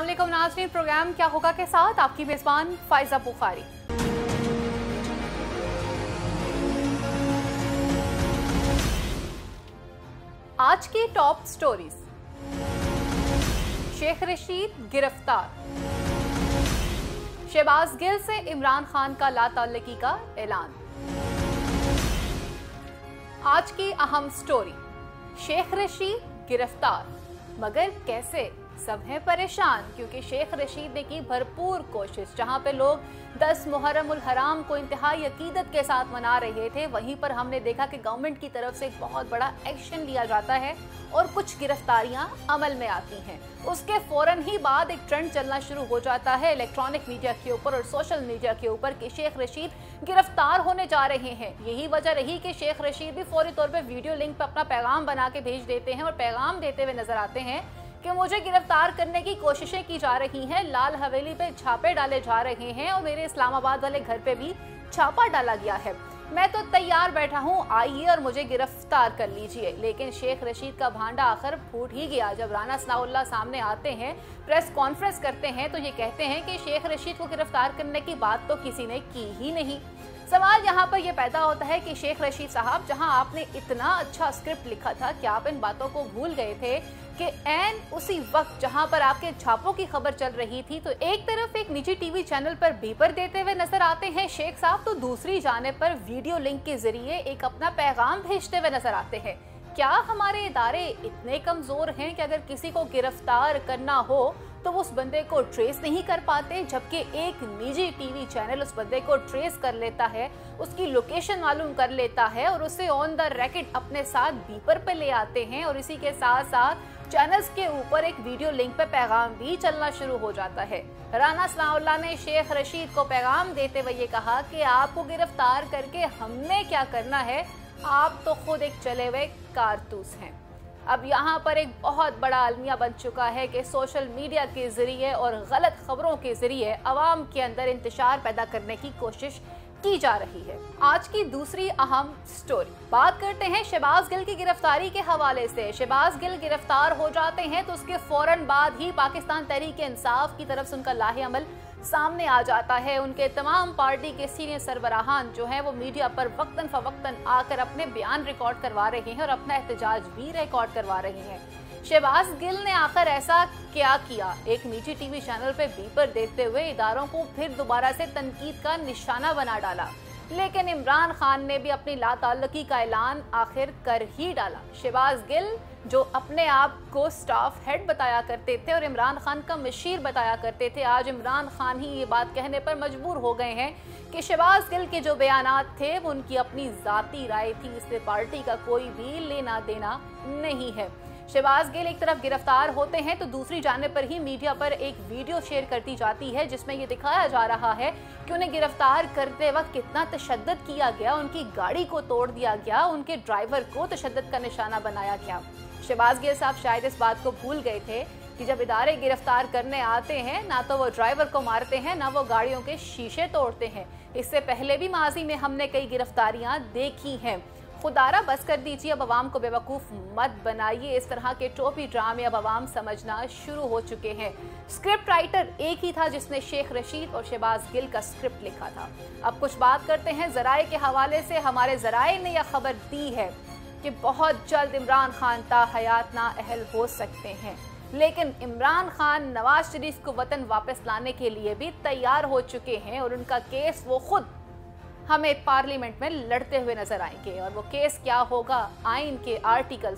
अस्सलामुअलैकुम नाज़रीन, प्रोग्राम क्या होगा के साथ आपकी मेज़बान फाइजा बुखारी। आज की टॉप स्टोरीज। शेख रशीद गिरफ्तार, शहबाज गिल से इमरान खान का लाताल्लुकी का ऐलान। आज की अहम स्टोरी, शेख रशीद गिरफ्तार, मगर कैसे? सब हैं परेशान क्योंकि शेख रशीद ने की भरपूर कोशिश। जहां पे लोग 10 मुहर्रम उल हराम को इंतहाई अकीदत के साथ मना रहे थे, वहीं पर हमने देखा कि गवर्नमेंट की तरफ से एक बहुत बड़ा एक्शन लिया जाता है और कुछ गिरफ्तारियां अमल में आती हैं। उसके फौरन ही बाद एक ट्रेंड चलना शुरू हो जाता है इलेक्ट्रॉनिक मीडिया के ऊपर और सोशल मीडिया के ऊपर कि शेख रशीद गिरफ्तार होने जा रहे हैं। यही वजह रही कि शेख रशीद भी फौरी तौर पर वीडियो लिंक पर अपना पैगाम बना के भेज देते हैं और पैगाम देते हुए नजर आते हैं कि मुझे गिरफ्तार करने की कोशिशें की जा रही हैं, लाल हवेली पे छापे डाले जा रहे हैं और मेरे इस्लामाबाद वाले घर पे भी छापा डाला गया है। मैं तो तैयार बैठा हूं, आइए और मुझे गिरफ्तार कर लीजिए। लेकिन शेख रशीद का भांडा आखिर फूट ही गया। जब राना सनाउल्लाह सामने आते हैं, प्रेस कॉन्फ्रेंस करते हैं, तो ये कहते हैं कि शेख रशीद को गिरफ्तार करने की बात तो किसी ने की ही नहीं। सवाल यहाँ पर यह पैदा होता है कि शेख रशीद साहब, जहाँ आपने इतना अच्छा स्क्रिप्ट लिखा था, क्या आप इन बातों को भूल गए थे कि ऐन उसी वक्त जहां पर आपके छापों की खबर चल रही थी तो एक तरफ एक निजी टीवी चैनल पर बीपर देते हुए नजर आते हैं शेख साहब, तो दूसरी जानिब पर वीडियो लिंक के जरिए एक अपना पैगाम भेजते हुए नजर आते हैं। क्या हमारे इदारे इतने कमजोर हैं कि अगर किसी को गिरफ्तार करना हो तो वो उस बंदे को ट्रेस नहीं कर पाते, जबकि एक निजी टीवी चैनल उस बंदे को ट्रेस कर लेता है, उसकी लोकेशन मालूम कर लेता है और उसे ऑन द रैकेट अपने साथ बीपर पे ले आते हैं और इसी के साथ साथ चैनल्स के ऊपर एक वीडियो लिंक पे पैगाम भी चलना शुरू हो जाता है। राना सनाउल्लाह ने शेख रशीद को पैगाम देते हुए ये कहा कि आपको गिरफ्तार करके हमने क्या करना है, आप तो खुद एक चले हुए कारतूस हैं। अब यहाँ पर एक बहुत बड़ा अलमिया बन चुका है कि सोशल मीडिया के जरिए और गलत खबरों के जरिए अवाम के अंदर इंतशार पैदा करने की कोशिश की जा रही है। आज की दूसरी अहम स्टोरी, बात करते हैं शहबाज गिल की गिरफ्तारी के हवाले से। शहबाज गिल गिरफ्तार हो जाते हैं तो उसके फौरन बाद ही पाकिस्तान तहरीक इंसाफ की तरफ से उनका लाहे अमल सामने आ जाता है। उनके तमाम पार्टी के सीनियर सरबराहान जो हैं वो मीडिया पर वक्तन फवक्तन आकर अपने बयान रिकॉर्ड करवा रहे हैं और अपना एहतजाज भी रिकॉर्ड करवा रहे हैं। शहबाज गिल ने आखिर ऐसा क्या किया? एक निजी टीवी चैनल पे बीपर देते हुए इदारों को फिर दोबारा से तनकीद का निशाना बना डाला, लेकिन इमरान खान ने भी अपनी लाताल्लुकी का ऐलान आखिर कर ही डाला। शहबाज गिल जो अपने आप को स्टाफ हेड बताया करते थे और इमरान खान का मशीर बताया करते थे, आज इमरान खान ही ये बात कहने पर मजबूर हो गए हैं कि शहबाज गिल के जो बयानात थे वो उनकी अपनी जाती राय थी, इससे पार्टी का कोई भी लेना देना नहीं है। शहबाज गिल एक तरफ गिरफ्तार होते हैं तो दूसरी जानिब पर ही मीडिया पर एक वीडियो शेयर करती जाती है जिसमें ये दिखाया जा रहा है कि उन्हें गिरफ्तार करते वक्त कितना तशद्दुद किया गया, उनकी गाड़ी को तोड़ दिया गया, उनके ड्राइवर को तशद्दुद का निशाना बनाया गया। शहबाज गिल साहब शायद इस बात को भूल गए थे कि जब इदारे गिरफ्तार करने आते हैं ना तो वो ड्राइवर को मारते हैं ना वो गाड़ियों के शीशे तोड़ते हैं। इससे पहले भी माजी में हमने कई गिरफ्तारियां देखी हैं। खुदारा बस कर दीजिए, अब अवाम को बेवकूफ़ मत बनाइए। इस तरह के टोपी ड्रामे अब अवाम समझना शुरू हो चुके हैं। स्क्रिप्ट राइटर एक ही था जिसने शेख रशीद और शहबाज गिल का स्क्रिप्ट लिखा था। अब कुछ बात करते हैं ज़राए के हवाले से। हमारे ज़राए ने यह खबर दी है कि बहुत जल्द इमरान खान ताहयात नाअहल हो सकते हैं, लेकिन इमरान खान नवाज शरीफ को वतन वापस लाने के लिए भी तैयार हो चुके हैं और उनका केस वो खुद हमें पार्लियामेंट में लड़ते हुए नजर आएंगे। और वो केस क्या होगा? आइन के आर्टिकल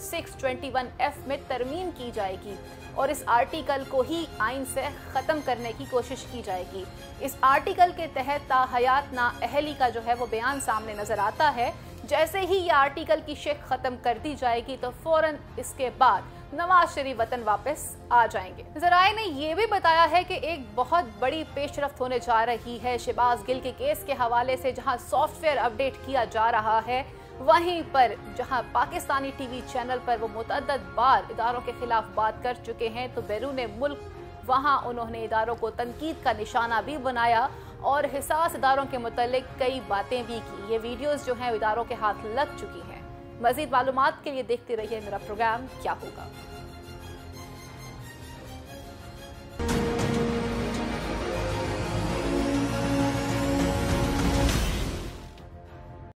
621F में तरमीम की जाएगी और इस आर्टिकल को ही आइन से ख़त्म करने की कोशिश की जाएगी। इस आर्टिकल के तहत ताहयात नाअहली का जो है वो बयान सामने नजर आता है। जैसे ही ये आर्टिकल की शेख ख़त्म कर दी जाएगी तो फौरन इसके बाद नवाज शरीफ वतन वापस आ जाएंगे। ज़राए ने यह भी बताया है कि एक बहुत बड़ी पेशरफ्त होने जा रही है शहबाज गिल के केस के हवाले से। जहां सॉफ्टवेयर अपडेट किया जा रहा है, वहीं पर जहां पाकिस्तानी टीवी चैनल पर वो मुतअद्दिद बार इदारों के खिलाफ बात कर चुके हैं, तो बैरून मुल्क वहां उन्होंने इदारों को तनकीद का निशाना भी बनाया और हिसास इदारों के मुतालिक कई बातें भी की। ये वीडियोस जो हैं इदारों के हाथ लग चुकी हैं। मज़ीद मालूमात के लिए देखते रहिए मेरा प्रोग्राम क्या होगा।